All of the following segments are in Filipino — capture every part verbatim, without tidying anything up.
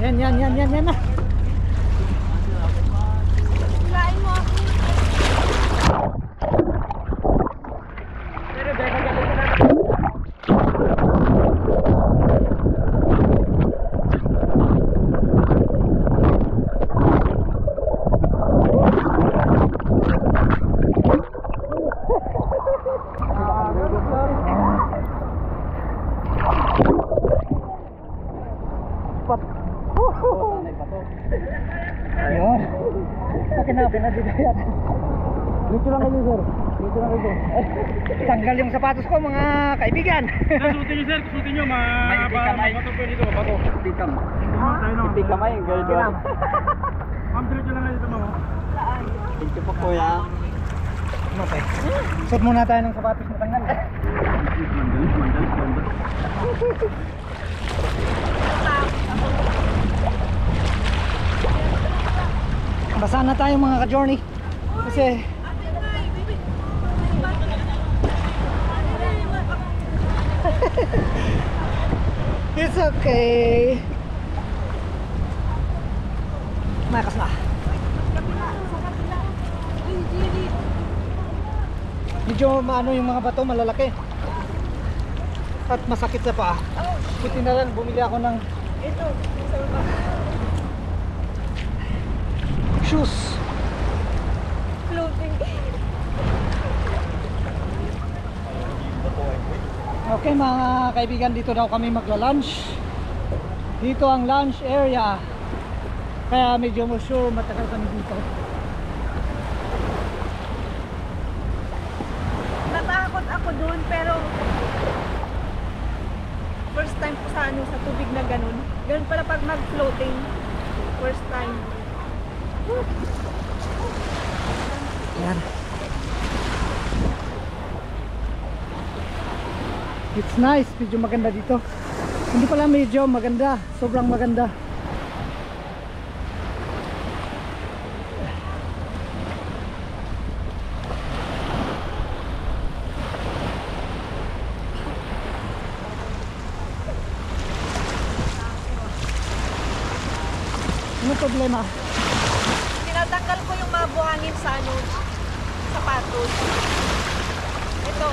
Yan, yan, yan, yan, yan na. Lain mo ako. Ayun. Pakinapin na dito yan. Dito lang kayo sir. Dito lang kayo. Tanggal yung sapatos ko mga kaibigan. Susutin nyo sir, susutin nyo. Mabato po dito, mabato. Tikam. Tikam ay, girl doon. Ma'am, diretso lang kayo dito ma'am. Thank you po kuya. Okay. Suot muna tayo ng sapatos na tanggal. Basa na tayo mga ka-journey. Kasi it's okay. Makas na. Medyo maano yung mga bato, malalaki. At masakit sa paa. Buti na lang bumili ako ng Ito. shoes. Floating. Okay mga kaibigan, dito daw kami magla-lunch. Dito ang lunch area. Kaya medyo mo sure matagal kami dito. Natakot ako doon pero first time ko sa ano, sa tubig na ganun. Ganun pala pag mag-floating. First time. Yan. It's nice, medyo maganda dito. Hindi pala medyo maganda, sobrang maganda. Ano problema? Tinatanggal ko yung mga buhangin sa ano, sapatos. Ito.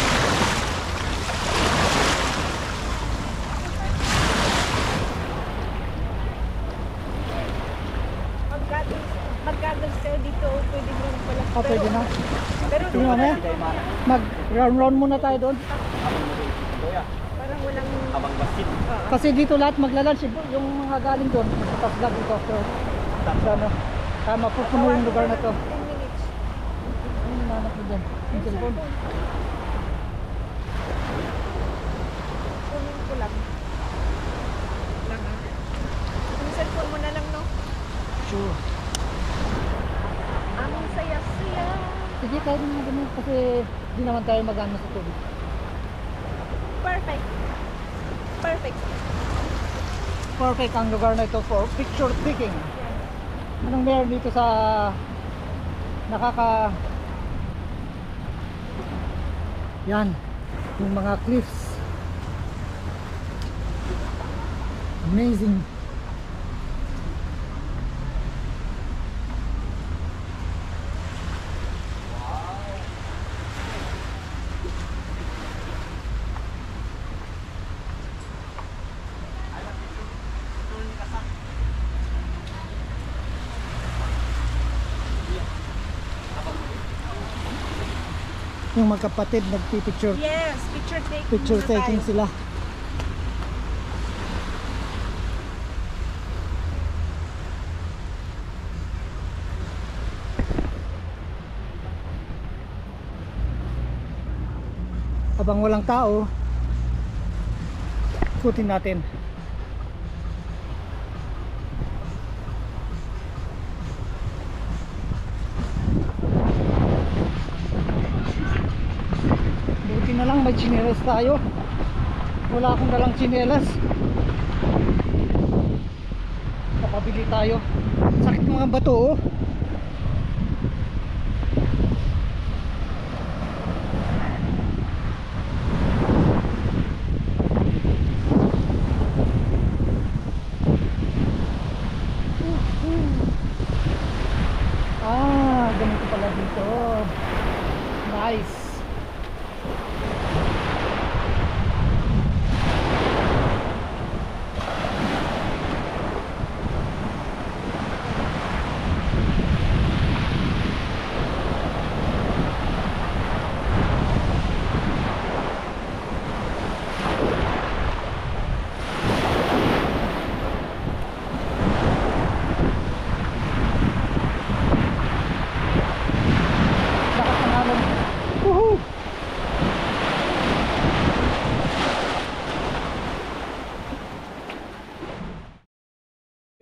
Mag-goggles kayo dito, pwede mo pala. Oh, pwede na. Pero Tingnan mo na. Mag round round muna tayo doon. parang walang... Abang basit. Kasi dito lahat magla-lunch, yung mga galing doon, magpapas dito. So, so ano, tama po puno yung lugar na to. ten minutes. Ano yung nanak mo dyan? Yung cellphone. Kunin ko lang. Lang ah. Yung cellphone mo na lang, no? Sure. Ang saya-saya. Sige, tayo din mga ganun kasi di naman tayo mag-ano sa tubig. Perfect. Perfect. Perfect ang lugar na ito for picture taking. Anong meron dito sa nakaka... Yan, yung mga cliffs. Amazing. Yung magkapatid nagpipicture Yes, picture taking. picture muna taking tayo. sila. Habang walang tao, ikutin natin. Buti na lang may tsinelas tayo. Wala akong dalang tsinelas. Kapabili tayo. Sakit ng mga bato oh.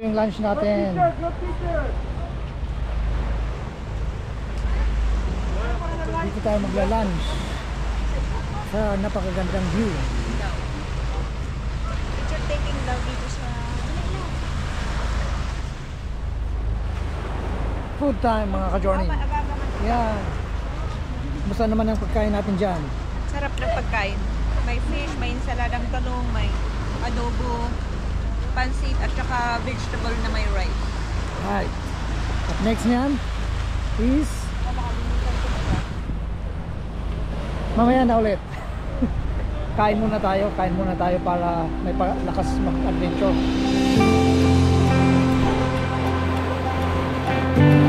Yung lunch natin. Dito tayo magla-lunch sa napakagandang view. Picture taking daw dito sa... Food time mga ka-journey. Yan. Kumusta naman ang pagkain natin dyan? Sarap ng pagkain. May fish, may ensaladang talong, may adobo, pansit, at saka vegetable na may rice. Right. At next niyan is mamaya na ulit. Kain muna tayo, kain muna tayo para may pa- lakas mag-adventure.